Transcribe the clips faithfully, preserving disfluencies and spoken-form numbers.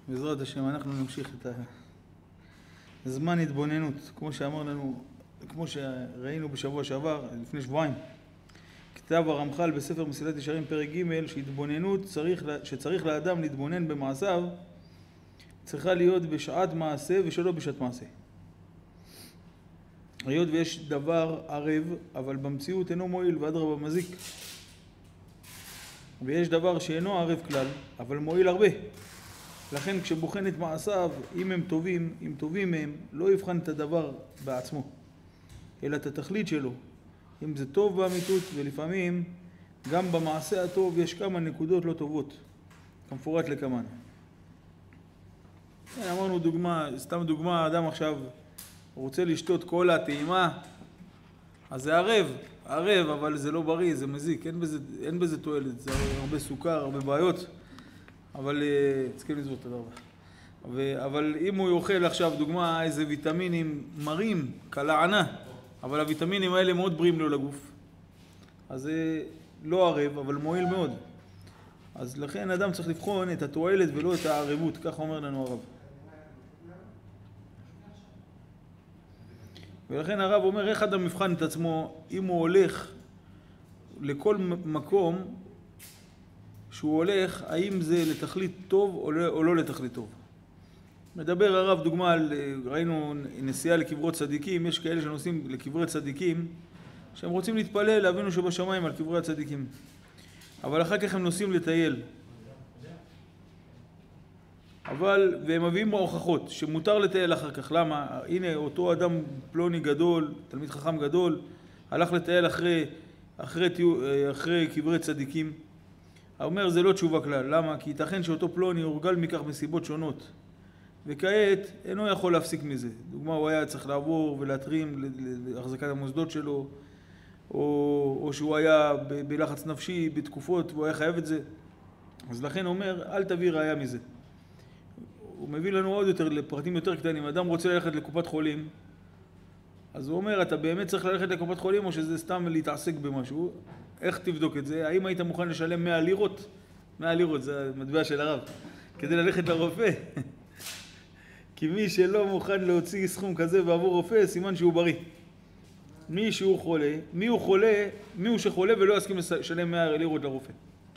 בעזרת השם אנחנו נמשיך את הזמן התבוננות, כמו שאמר לנו, כמו שראינו בשבוע שעבר, לפני שבועיים. כתב הרמח"ל בספר מסילת ישרים פרק ג' שהתבוננות צריך, שצריך לאדם להתבונן במעשיו, צריכה להיות בשעת מעשה ושלא בשעת מעשה. היות ויש דבר ערב, אבל במציאות אינו מועיל ואדרבה מזיק. ויש דבר שאינו ערב כלל, אבל מועיל הרבה. לכן כשבוחן את מעשיו, אם הם טובים, אם טובים מהם, לא יבחן את הדבר בעצמו, אלא את התכלית שלו. אם זה טוב באמיתות, ולפעמים גם במעשה הטוב יש כמה נקודות לא טובות, כמפורט לכמן. אמרנו דוגמה, סתם דוגמה, אדם עכשיו רוצה לשתות קולה, טעימה, אז זה ערב, ערב, אבל זה לא בריא, זה מזיק, אין בזה, אין בזה תועלת, זה הרבה סוכר, הרבה בעיות, אבל צריכים לזאת, תודה רבה. אבל אם הוא יאכל עכשיו דוגמה איזה ויטמינים מרים, קלענה, אבל הוויטמינים האלה מאוד בריאים לו לגוף, אז זה לא ערב, אבל מועיל מאוד. אז לכן אדם צריך לבחון את התועלת ולא את הערבות, כך אומר לנו הרב. ולכן הרב אומר איך אדם מבחן את עצמו אם הוא הולך לכל מקום שהוא הולך, האם זה לתכלית טוב או לא, או לא לתכלית טוב. מדבר הרב דוגמה על, ראינו נסיעה לקברות צדיקים, יש כאלה שנוסעים לקברי צדיקים שהם רוצים להתפלל לאבינו שבשמיים על קברי הצדיקים, אבל אחר כך הם נוסעים לטייל, אבל והם מביאים בהוכחות שמותר לטייל אחר כך. למה? הנה אותו אדם פלוני גדול, תלמיד חכם גדול, הלך לטייל אחרי אחרי אחרי קברי צדיקים. הוא אומר זה לא תשובה כלל. למה? כי ייתכן שאותו פלוני הורגל מכך מסיבות שונות, וכעת אינו יכול להפסיק מזה. דוגמה, הוא היה צריך לעבור ולהתרים להחזקת המוסדות שלו, או, או שהוא היה ב- בלחץ נפשי בתקופות והוא היה חייב את זה. אז לכן הוא אומר אל תביא ראיה מזה. הוא מביא לנו עוד יותר לפרטים יותר קטנים. אדם רוצה ללכת לקופת חולים, אז הוא אומר אתה באמת צריך ללכת לקופת חולים או שזה סתם להתעסק במשהו? איך תבדוק את זה? האם היית מוכן לשלם מאה לירות? מאה לירות זה המטבע של הרב, כדי ללכת לרופא. כי מי שלא מוכן להוציא סכום כזה בעבור רופא, סימן שהוא בריא. מי שהוא חולה, מי הוא חולה, מי הוא שחולה ולא יסכים לשלם מאה לירות לרופא.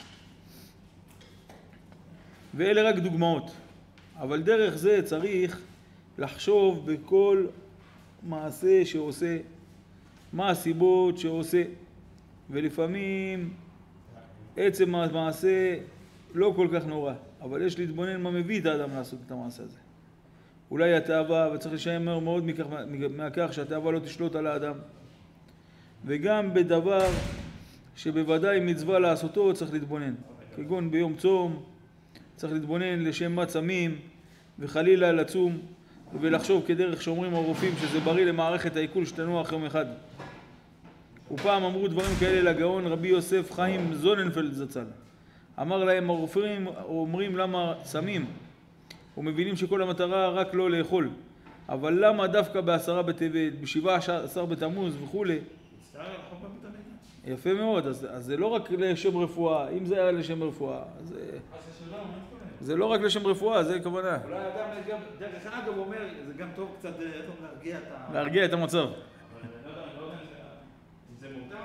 ואלה רק דוגמאות. אבל דרך זה צריך לחשוב בכל מעשה שעושה, מה הסיבות שעושה. ולפעמים עצם המעשה לא כל כך נורא, אבל יש להתבונן מה מביא את האדם לעשות את המעשה הזה. אולי התאווה, וצריך לשמר מאוד מכך, מכך שהתאווה לא תשלוט על האדם. וגם בדבר שבוודאי מצווה לעשותו צריך להתבונן. כגון ביום צום, צריך להתבונן לשם מה צמים, וחלילה לצום, ולחשוב כדרך שאומרים הרופאים שזה בריא למערכת העיכול שתנוח יום אחד. ופעם אמרו דברים כאלה לגאון רבי יוסף חיים זוננפלד זצ"ל. אמר להם הרופאים אומרים למה צמים, ומבינים שכל המטרה רק לא לאכול, אבל למה דווקא בעשרה בטבת, בשבעה עשר בתמוז וכו'. יפה מאוד, אז, אז זה לא רק לשם רפואה. אם זה היה לשם רפואה, אז זה לא רק לשם רפואה, זה כוונה. אולי אדם גם, דרך אגב אומר, זה גם טוב קצת להרגיע את ה... להרגיע את המצב. אני לא יודע אם זה מותר?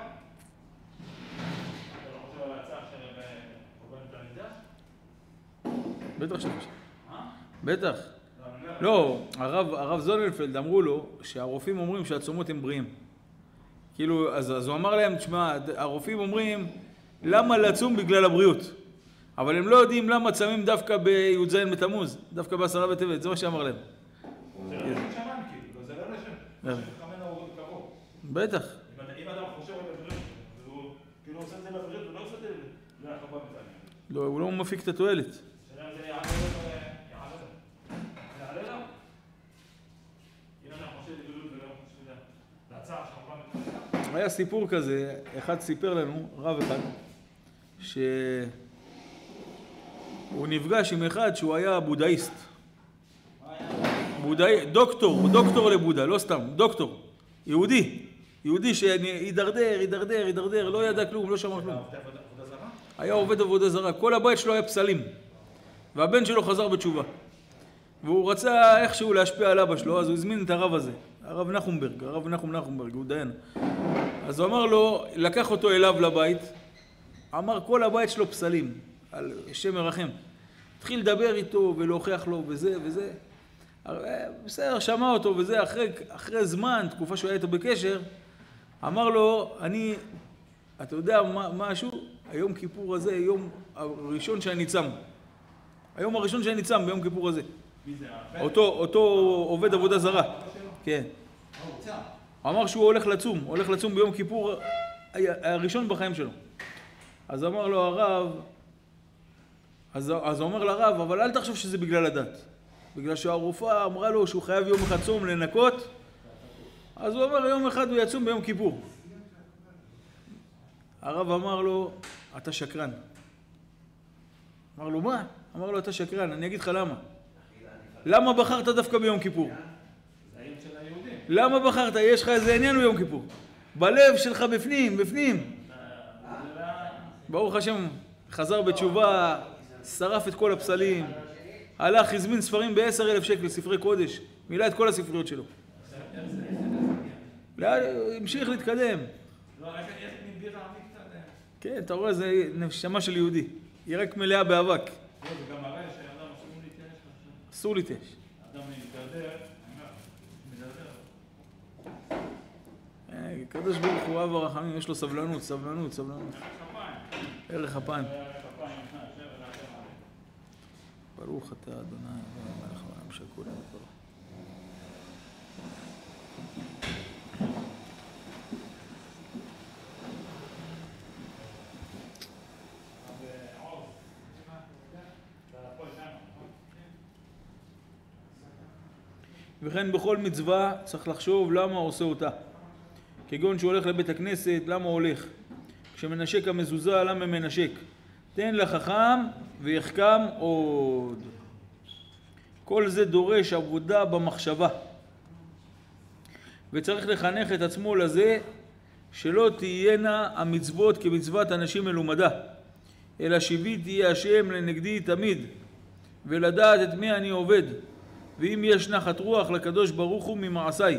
אתה לא חושב על ההצעה של קורבן המקדש? בטח שחושב. בטח. לא, הרב, הרב זוננפלד אמרו לו שהרופאים אומרים שהצומות הם בריאים. כאילו, אז, אז הוא אמר להם, תשמע, הרופאים אומרים למה לצום בגלל הבריאות. אבל הם לא יודעים למה צמים דווקא בי"ז בתמוז, דווקא בעשרה בטבת, זה מה שאמר להם. זה לא לשם שמן כאילו, זה לא לשם. זה חמנה הוא קרוב. בטח. אם אדם חושב על הבריאות, הוא כאילו עושה את זה לבריאות, הוא לא עושה את זה להחלפה בצד. לא, הוא לא מפיק את התועלת. שאלה אם זה יעלה לו, יעלה לו. יעלה לו? אם אדם חושב לבריאות ולא חושב להצעה שחלפה בצד. היה סיפור כזה, אחד סיפר לנו, רב אחד, שהוא נפגש עם אחד שהוא היה בודהיסט. בודהי, דוקטור, דוקטור לבודה, לא סתם, דוקטור, יהודי, יהודי שהידרדר, הידרדר, הידרדר, לא ידע כלום, לא שמע כלום. היה עובד עבודה זרה, כל הבית שלו היה פסלים, והבן שלו חזר בתשובה. והוא רצה איכשהו להשפיע על אבא שלו, אז הוא הזמין את הרב הזה, הרב נחומברג, הרב נחום נחומברג, הוא דיין. אז הוא אמר לו, לקח אותו אליו לבית, אמר כל הבית שלו פסלים, על שם מרחם. התחיל לדבר איתו ולהוכיח לו וזה וזה. בסדר, שמע אותו וזה, אחרי, אחרי זמן, תקופה שהוא היה איתו בקשר, אמר לו, אני, אתה יודע מה, משהו? היום כיפור הזה, היום הראשון שאני צם. היום הראשון שאני צם ביום כיפור הזה. מי זה? אותו, אותו עובד עבודה זרה. כן. הוא אמר שהוא הולך לצום, הולך לצום ביום כיפור הראשון בחיים שלו. אז אמר לו הרב, אז, אז הוא אומר לרב, אבל אל תחשוב שזה בגלל הדת. בגלל שהרופאה אמרה לו שהוא חייב יום אחד צום לנקות, אז הוא אומר יום אחד הוא יצום ביום כיפור. הרב אמר לו, אתה שקרן. אמר לו, מה? אמר לו, אתה שקרן, אני אגיד לך למה. למה בחרת דווקא ביום כיפור? זה היום של היהודים. למה בחרת? יש לך איזה עניין ביום כיפור. בלב שלך בפנים, בפנים. ברוך השם, חזר בתשובה, שרף את כל הפסלים, הלך, הזמין ספרים בעשר אלף שקל, ספרי קודש, מילא את כל הספריות שלו. המשיך להתקדם. לא, רק יש מין בירה עמי קצת. כן, אתה רואה, זה נשמה של יהודי. היא רק מלאה באבק. לא, זה גם מראה שאדם אסור להתייאש. אסור להתייאש. אדם מתדרדר, מתדרדר. הקדוש ברוך הוא אב הרחמים, יש לו סבלנות, סבלנות, סבלנות. ערך אפיים. ברוך אתה אדוני, מלך העולם שכולם ברוך. וכן בכל מצווה צריך לחשוב למה עושה אותה. כגון שהוא הולך לבית הכנסת, למה הוא הולך? כשמנשק המזוזה, למה מנשק? תן לחכם ויחכם עוד. כל זה דורש עבודה במחשבה. וצריך לחנך את עצמו לזה שלא תהיינה המצוות כמצוות אנשים מלומדה, אלא שיבי תהיה השם לנגדי תמיד, ולדעת את מי אני עובד, ואם יש נחת רוח לקדוש ברוך הוא ממעשיי.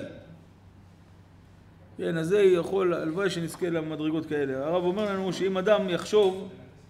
כן, אז זה יכול, הלוואי שנזכה למדרגות כאלה. הרב אומר לנו שאם אדם יחשוב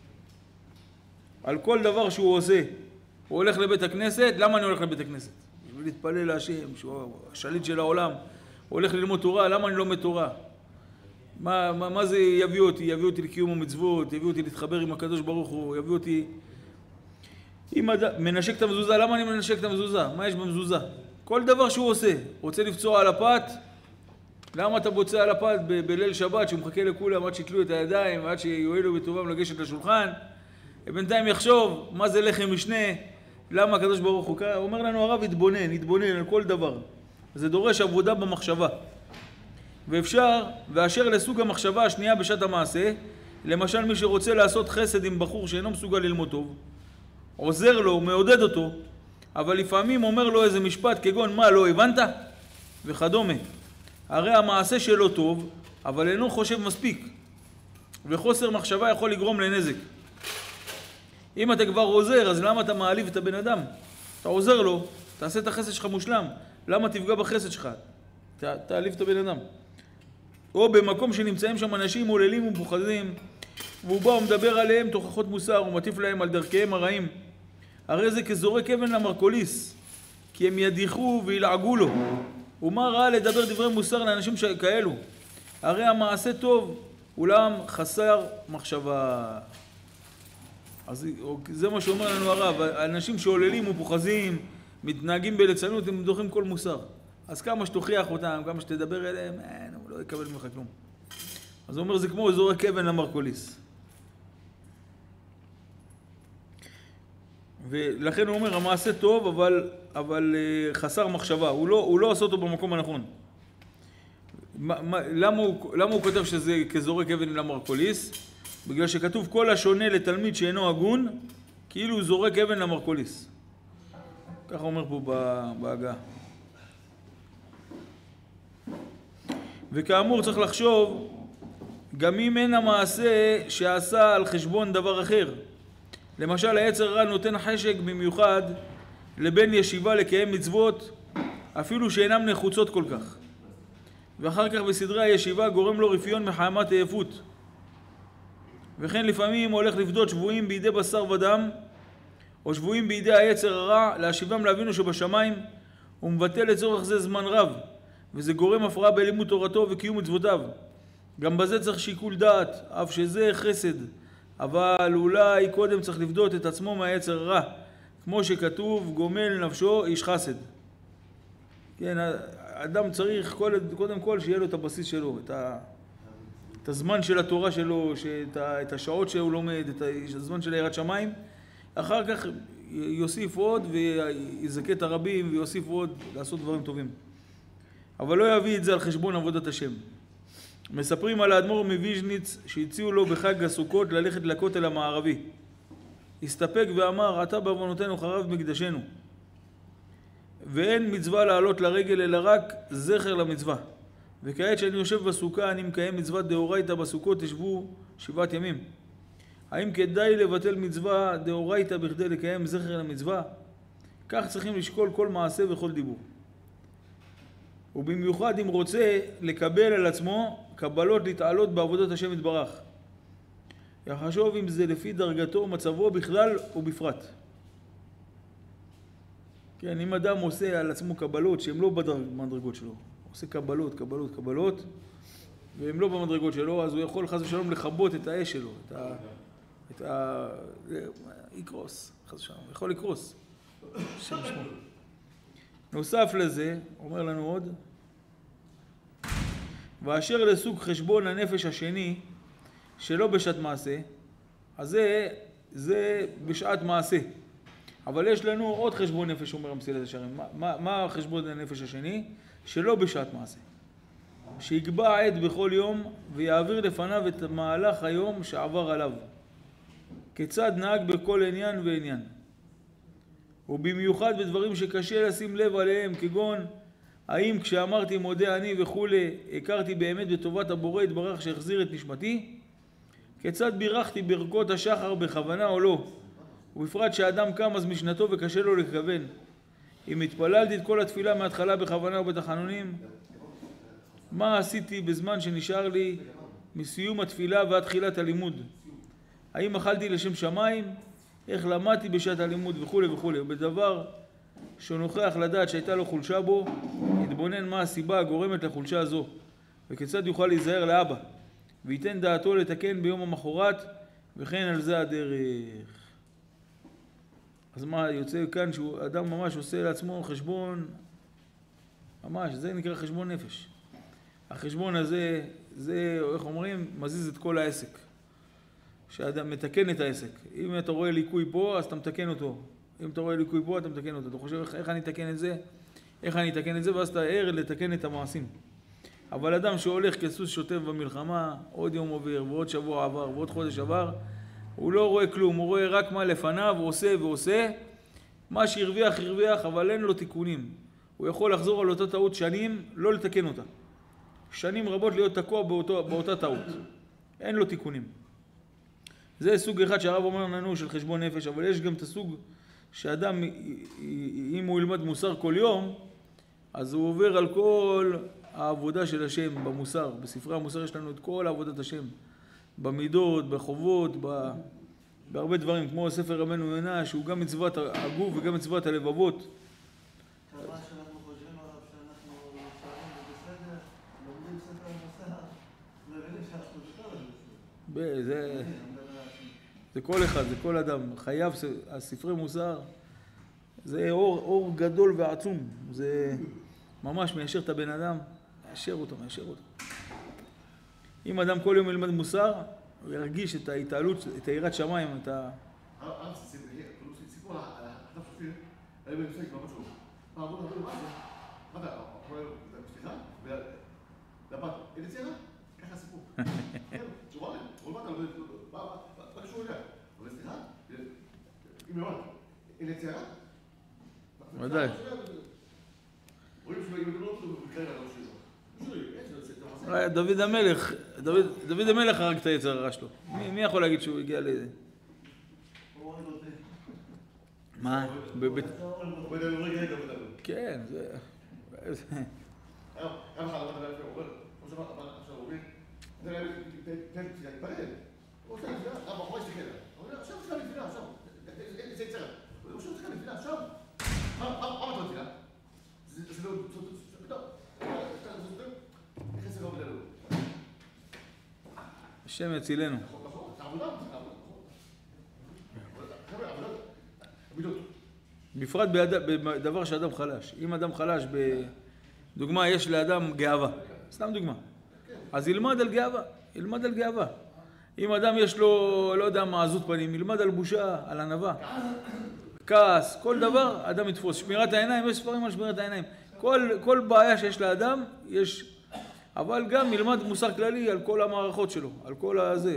על כל דבר שהוא עושה, הוא הולך לבית הכנסת, למה אני הולך לבית הכנסת? להתפלל להשם, שהוא השליט של העולם. הוא הולך ללמוד תורה, למה אני לומד תורה? מה, מה, מה זה יביא אותי? יביא אותי לקיום המצוות, יביא אותי להתחבר עם הקדוש ברוך הוא, יביא אותי... אם אדם מנשק את המזוזה, למה אני מנשק את המזוזה? מה יש במזוזה? כל דבר שהוא עושה, רוצה לפצוע על הפת, למה אתה בוצע על הפת ב- בליל שבת שהוא מחכה לכולם עד שיתלו את הידיים, עד שיועלו בטובם לגשת לשולחן? בינתיים יחשוב מה זה לחם משנה, למה הקדוש ברוך הוא? אומר לנו הרב, התבונן, התבונן על כל דבר. זה דורש עבודה במחשבה. ואפשר, ואשר לסוג המחשבה השנייה בשעת המעשה, למשל מי שרוצה לעשות חסד עם בחור שאינו מסוגל ללמוד טוב, עוזר לו, מעודד אותו, אבל לפעמים אומר לו איזה משפט כגון, מה, לא הבנת? וכדומה. הרי המעשה שלו טוב, אבל אינו חושב מספיק, וחוסר מחשבה יכול לגרום לנזק. אם אתה כבר עוזר, אז למה אתה מעליב את הבן אדם? אתה עוזר לו, תעשה את החסד שלך מושלם. למה תפגע בחסד שלך? ת, תעליב את הבן אדם. או במקום שנמצאים שם אנשים מוללים ומפוחדים, והוא בא ומדבר עליהם תוכחות מוסר ומטיף להם על דרכיהם הרעים. הרי זה כזורק אבן למרקוליס, כי הם ידיחו וילעגו לו. ומה רע לדבר דברי מוסר לאנשים כאלו? הרי המעשה טוב, אולם חסר מחשבה. אז זה מה שאומר לנו הרב, אנשים שעוללים ופוחזים, מתנהגים בליצנות, הם דוחים כל מוסר. אז כמה שתוכיח אותם, כמה שתדבר אליהם, אין, הוא לא יקבל ממך כלום. אז הוא אומר, זה כמו זורק אבן למרקוליס. ולכן הוא אומר, המעשה טוב, אבל, אבל חסר מחשבה. הוא לא, הוא לא עושה אותו במקום הנכון. מה, מה, למה, הוא, למה הוא כותב שזה כזורק אבן למרקוליס? בגלל שכתוב כל השונה לתלמיד שאינו הגון, כאילו הוא זורק אבן למרקוליס. ככה אומר פה בהגה. וכאמור צריך לחשוב, גם אם אין המעשה שעשה על חשבון דבר אחר. למשל, היצר הרע נותן חשק במיוחד לבין ישיבה לקיים מצוות, אפילו שאינם נחוצות כל כך. ואחר כך בסדרי הישיבה גורם לו רפיון מחמת עייפות. וכן לפעמים הולך לפדות שבויים בידי בשר ודם, או שבויים בידי היצר הרע, להשיבם לאבינו שבשמיים, ומבטל לצורך זה זמן רב, וזה גורם הפרעה בלימוד תורתו וקיום מצוותיו. גם בזה צריך שיקול דעת, אף שזה חסד, אבל אולי קודם צריך לפדות את עצמו מהיצר הרע, כמו שכתוב, גומל נפשו איש חסד. כן, האדם צריך קודם כל שיהיה לו את הבסיס שלו, את, ה, את הזמן של התורה שלו, שאת ה, את השעות שהוא לומד, את הזמן של יראת שמיים. אחר כך יוסיף עוד ויזכה את הרבים ויוסיף עוד לעשות דברים טובים. אבל לא יביא את זה על חשבון עבודת השם. מספרים על האדמו"ר מוויז'ניץ שהציעו לו בחג הסוכות ללכת לכותל המערבי. הסתפק ואמר, אתה בעוונותינו חרב מקדשנו. ואין מצווה לעלות לרגל אלא רק זכר למצווה. וכעת שאני יושב בסוכה אני מקיים מצוות דאורייתא בסוכות תשבו שבעת ימים. האם כדאי לבטל מצווה דאורייתא בכדי לקיים זכר למצווה? כך צריכים לשקול כל מעשה וכל דיבור. ובמיוחד אם רוצה לקבל על עצמו קבלות להתעלות בעבודת השם יתברך. יחשוב אם זה לפי דרגתו ומצבו בכלל ובפרט. כן, אם אדם עושה על עצמו קבלות שהן לא במדרגות שלו, עושה קבלות, קבלות, קבלות, והן לא במדרגות שלו, אז הוא יכול חס ושלום לכבות את האש שלו, את ה... את ה... יקרוס, חס ושלום, יכול לקרוס. נוסף לזה, אומר לנו עוד, ואשר לסוג חשבון הנפש השני, שלא בשעת מעשה, אז זה, זה בשעת מעשה. אבל יש לנו עוד חשבון נפש, אומר המסילת ישרים. מה, מה, מה חשבון הנפש השני? שלא בשעת מעשה. שיקבע עת בכל יום ויעביר לפניו את מהלך היום שעבר עליו. כיצד נהג בכל עניין ועניין. ובמיוחד בדברים שקשה לשים לב עליהם, כגון האם כשאמרתי מודה אני וכולי, הכרתי באמת בטובת הבורא יתברך שהחזיר את נשמתי? כיצד בירכתי ברכות השחר בכוונה או לא? ובפרט שהאדם קם אז משנתו וקשה לו לכוון. אם התפללתי את כל התפילה מההתחלה בכוונה ובתחנונים, מה עשיתי בזמן שנשאר לי מסיום התפילה ועד תחילת הלימוד? האם אכלתי לשם שמיים? איך למדתי בשעת הלימוד וכו' וכו'. ובדבר שנוכח לדעת שהייתה לו חולשה בו, יתבונן מה הסיבה הגורמת לחולשה הזו, וכיצד יוכל להיזהר לאבא, וייתן דעתו לתקן ביום המחרת, וכן על זה הדרך. אז מה יוצא כאן שהוא אדם ממש עושה לעצמו חשבון, ממש, זה נקרא חשבון נפש. החשבון הזה, זה, איך אומרים, מזיז את כל העסק. שאדם מתקן את העסק. אם אתה רואה ליקוי פה, אז אתה מתקן אותו. אם אתה רואה ליקוי פה, אתה מתקן אותו. אתה חושב איך, איך אני אתקן את זה? איך אני אתקן את זה? ואז אתה ער לתקן את המעשים. אבל אדם שהולך כסוס שוטף במלחמה, עוד יום עובר, ועוד שבוע עבר, ועוד חודש עבר, הוא לא רואה כלום, הוא רואה רק מה לפניו, הוא עושה ועושה. מה שהרוויח, הרוויח, אבל אין לו תיקונים. הוא יכול לחזור על אותה טעות שנים, לא לתקן אותה. שנים רבות להיות תקוע באותו, באותה טעות. אין לו תיקונים. זה סוג אחד שהרב אומר לנו של חשבון נפש, אבל יש גם את הסוג שאדם, אם הוא ילמד מוסר כל יום, אז הוא עובר על כל העבודה של השם במוסר. בספרי המוסר יש לנו את כל עבודת השם. במידות, בחובות, בהרבה דברים, כמו ספר רבנו יונה, שהוא גם מצוות הגוף וגם מצוות הלבבות. מה שאנחנו חושבים עליו שאנחנו נשארים בסדר, לומדים ספר מוסר, מבינים שאנחנו שכר. זה... זה כל אחד, זה כל אדם. חייב, הספרי מוסר, זה אור, אור גדול ועצום. זה ממש מיישר את הבן אדם, מיישר אותו, מיישר אותו. אם אדם כל יום ילמד מוסר, הוא ירגיש את ההתעלות, את היראת שמיים, את ה... הרב סיפור על הדף שופיר, היה בנפסק ממש טוב. מה, בוא נדבר מה זה? מה אתה, סליחה? לבת, אין יצירה? ככה סיפור. כן, תשובה להם, כל בת, מה קשור אליה? אבל סליחה? אם יאמר, אין יצירה? ודאי. רואים שלא יגדלו אותו ובקרה על הראש שלו. דוד המלך, דוד, דוד המלך הרג את היצר הרע שלו. מי, מי יכול להגיד שהוא הגיע לזה? מה? בבית... עובד עלינו רגע רגע עובד עלינו. כן, זה... היום, גם אחד עובד עלינו, עובד, כמו שאמרת, עכשיו עובד, זה היה תן תפילה, תתפלל. הוא עושה תפילה, רב בחורה הסתכל עליו. הוא אומר, עכשיו תפילה לתפילה, עכשיו. איזה יצרה. הוא אומר, עכשיו תפילה לתפילה, עכשיו. מה מטרת תפילה? זה לא... טוב. נכנס לרוב עלינו. השם יצילנו. בפרט בדבר שאדם חלש. אם אדם חלש, בדוגמה, יש לאדם גאווה. סתם דוגמה. אז ילמד על גאווה. ילמד על גאווה. אם אדם יש לו, לא יודע מה, עזות פנים, ילמד על בושה, על ענווה. כעס, כל דבר, אדם יתפוס. שמירת העיניים, יש ספרים על שמירת העיניים. כל, כל בעיה שיש לאדם, יש... אבל גם ילמד מוסר כללי על כל המערכות שלו, על כל הזה.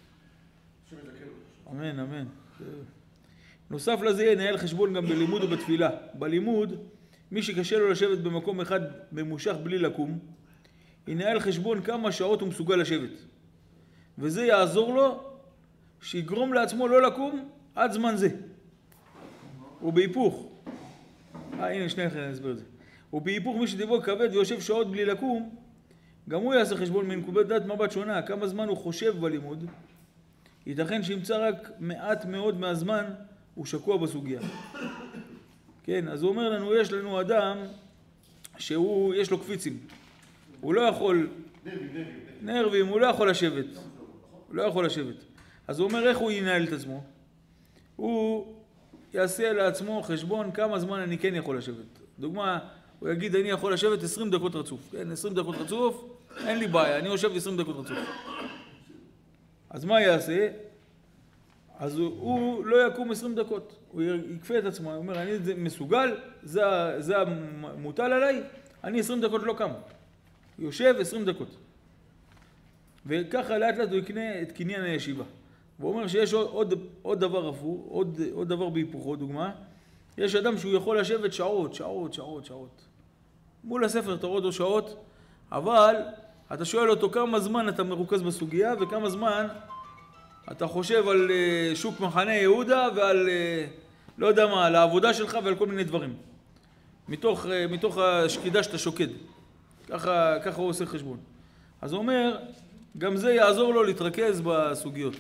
אמן, אמן. נוסף לזה, ינהל חשבון גם בלימוד ובתפילה. בלימוד, מי שקשה לו לשבת במקום אחד ממושך בלי לקום, ינהל חשבון כמה שעות הוא מסוגל לשבת. וזה יעזור לו שיגרום לעצמו לא לקום עד זמן זה. ובהיפוך. אה, הנה, שנייה אחרי אני אסביר את זה. ובהיפוך מי שדיבו כבד ויושב שעות בלי לקום, גם הוא יעשה חשבון מנקודת דעת מבט שונה, כמה זמן הוא חושב בלימוד. ייתכן שימצא רק מעט מאוד מהזמן הוא שקוע בסוגיה. כן, אז הוא אומר לנו, יש לנו אדם שהוא, יש לו קפיצים. הוא לא יכול... נרבים, הוא לא יכול לשבת. הוא לא יכול לשבת. אז הוא אומר, איך הוא ינהל את עצמו? הוא יעשה לעצמו חשבון כמה זמן אני כן יכול לשבת. דוגמה, הוא יגיד, אני יכול לשבת עשרים דקות רצוף. כן, עשרים דקות רצוף, אין לי בעיה, אני יושב עשרים דקות רצוף. אז מה יעשה? אז הוא, הוא לא יקום עשרים דקות. הוא יקפה את עצמו, הוא אומר, אני מסוגל, זה, זה מוטל עליי, אני עשרים דקות לא קם. יושב עשרים דקות. וככה לאט לאט הוא יקנה את קניין הישיבה. והוא אומר שיש עוד, עוד, עוד דבר הפוך, עוד, עוד דבר בהיפוכו, דוגמה. יש אדם שהוא יכול לשבת שעות, שעות, שעות, שעות. מול הספר אתה רואה אותו שעות, אבל אתה שואל אותו כמה זמן אתה מרוכז בסוגיה, וכמה זמן אתה חושב על שוק מחנה יהודה ועל, לא יודע מה, על העבודה שלך ועל כל מיני דברים. מתוך, מתוך השקידה שאתה שוקד. ככה, ככה הוא עושה חשבון. אז הוא אומר, גם זה יעזור לו להתרכז בסוגיות.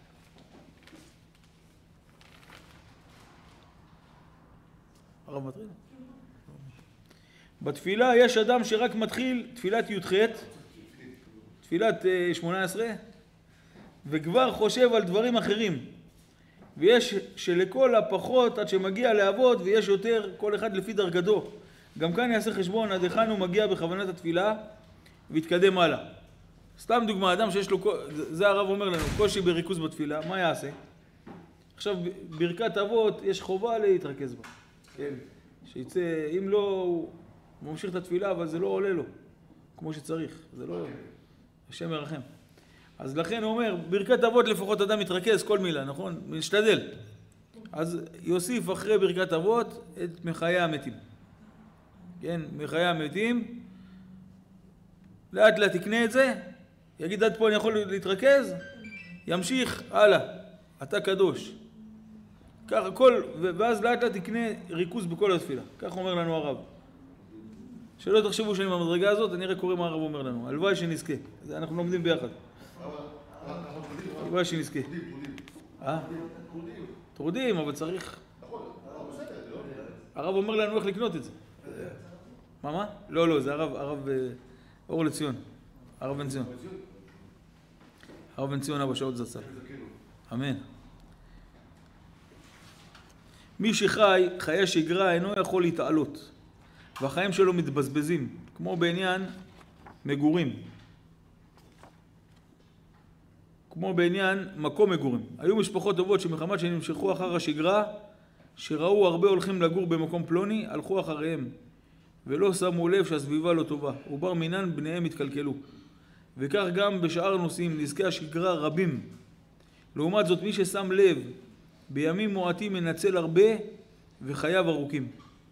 הרב מטריד? בתפילה יש אדם שרק מתחיל תפילת י"ח, תפילת שמונה עשרה, וכבר חושב על דברים אחרים. ויש שלכל הפחות עד שמגיע לעבוד, ויש יותר כל אחד לפי דרגתו. גם כאן יעשה חשבון עד היכן הוא מגיע בכוונת התפילה ויתקדם הלאה. סתם דוגמה, אדם שיש לו, זה הרב אומר לנו, קושי בריכוז בתפילה, מה יעשה? עכשיו, ברכת אבות יש חובה להתרכז בה. כן, שיצא, אם לא, הוא ממשיך את התפילה, אבל זה לא עולה לו, כמו שצריך, זה לא, השם ירחם. אז לכן הוא אומר, ברכת אבות לפחות אדם מתרכז כל מילה, נכון? משתדל. אז יוסיף אחרי ברכת אבות את מחיי המתים. כן, מחיי המתים, לאט לאט תקנה את זה, יגיד עד פה אני יכול להתרכז, ימשיך הלאה, אתה קדוש. ככה כל, ואז לאט לאט תקנה ריכוז בכל התפילה. כך אומר לנו הרב. שלא תחשבו שאני במדרגה הזאת, אני רק קורא מה הרב אומר לנו. הלוואי שנזכה. אנחנו לומדים ביחד. הלוואי שנזכה. אה? טרודים, אבל צריך... הרב אומר לנו איך לקנות את זה. מה, מה? לא, לא, זה הרב, הרב אור לציון. הרב בן ציון. הרב בן ציון אבא שעות זצ"ל. אמן. מי שחי, חיי שגרה, אינו יכול להתעלות, והחיים שלו מתבזבזים, כמו בעניין מגורים. כמו בעניין מקום מגורים. היו משפחות טובות שמחמת שנמשכו אחר השגרה, שראו הרבה הולכים לגור במקום פלוני, הלכו אחריהם, ולא שמו לב שהסביבה לא טובה, ובר מינן בניהם התקלקלו. וכך גם בשאר נושאים, נזקי השגרה רבים. לעומת זאת, מי ששם לב, בימים מועטים מנצל הרבה וחייו ארוכים.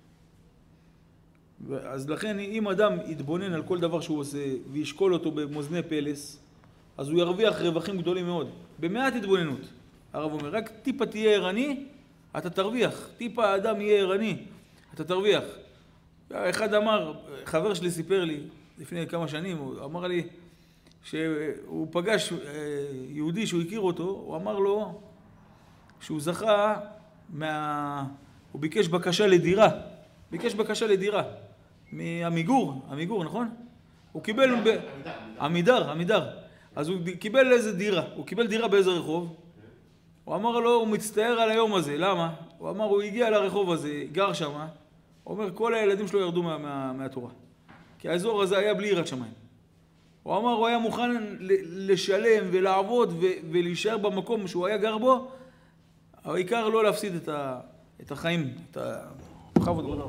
אז לכן אם אדם יתבונן על כל דבר שהוא עושה וישקול אותו במאזני פלס, אז הוא ירוויח רווחים גדולים מאוד. במעט התבוננות. הרב אומר, רק טיפה תהיה ערני, אתה תרוויח. טיפה האדם יהיה ערני, אתה תרוויח. אחד אמר, חבר שלי סיפר לי, לפני כמה שנים, הוא אמר לי שהוא פגש יהודי שהוא הכיר אותו, הוא אמר לו שהוא זכה מה... הוא ביקש בקשה לדירה, ביקש בקשה לדירה, מעמיגור, עמיגור, נכון? הוא קיבל... ב... עמידר, עמידר. אז הוא קיבל איזה דירה, הוא קיבל דירה באיזה רחוב, הוא אמר לו, הוא מצטער על היום הזה, למה? הוא אמר, הוא הגיע לרחוב הזה, גר שם, הוא אומר, כל הילדים שלו ירדו מה, מה, מהתורה. כי האזור הזה היה בלי יראת שמיים. הוא אמר, הוא היה מוכן לשלם ולעבוד ו- ולהישאר במקום שהוא היה גר בו, העיקר לא להפסיד את, ה- את החיים, את החוות גדול.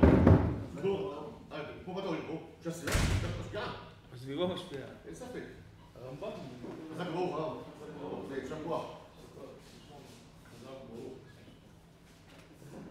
פה בתור, פה, שהסביבה משפיעה. הסביבה משפיעה. אין ספק. הרמב"ם. חזק ברוך, הרב. זה שם כוח.